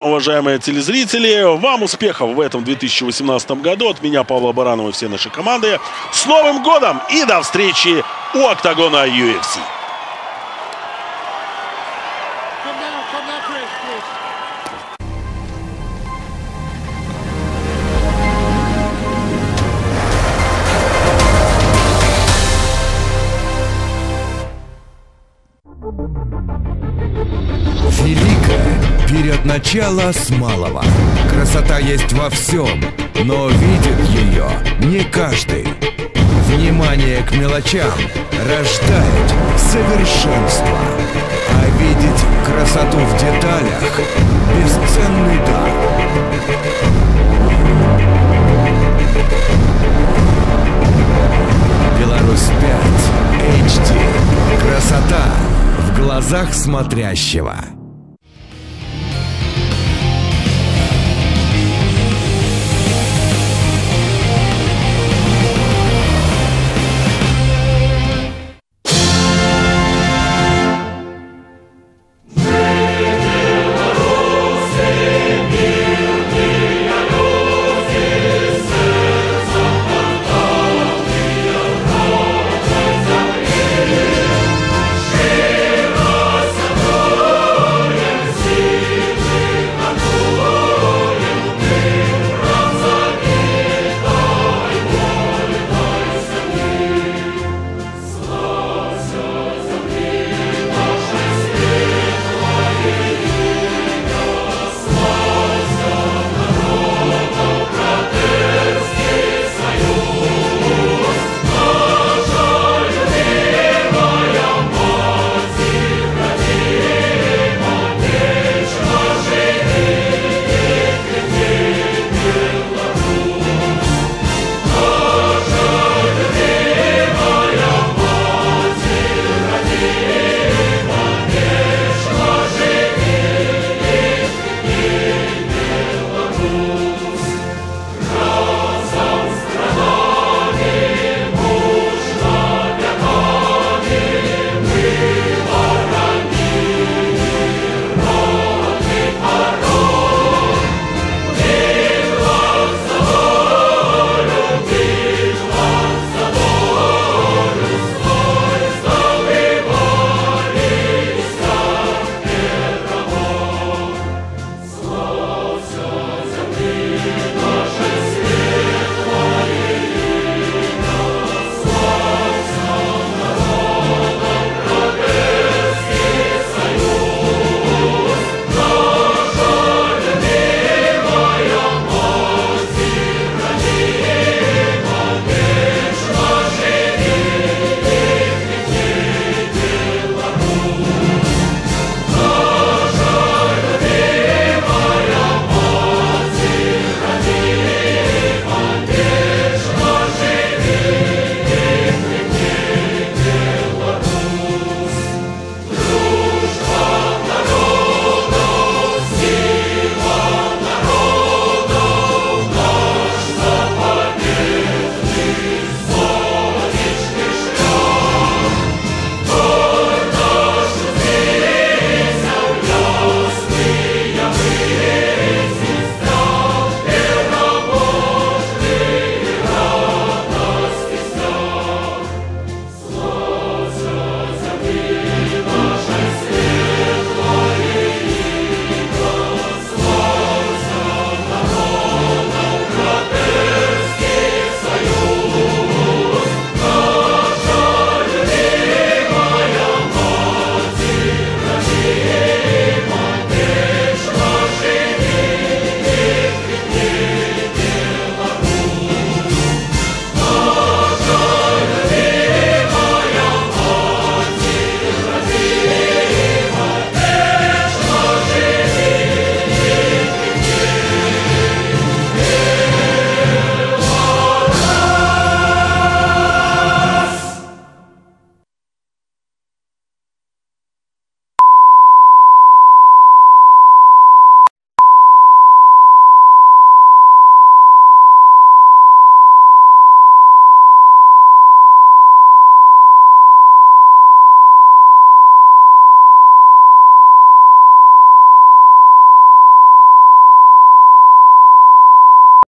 Уважаемые телезрители, вам успехов в этом 2018 году. От меня, Павла Баранова, и всей нашей команды. С Новым годом и до встречи у октагона UFC. Великое берет начало с малого. Красота есть во всем, но видит ее не каждый. Внимание к мелочам рождает совершенство. А видеть красоту в деталях — бесценный дар. Беларусь 5 HD. Красота в глазах смотрящего.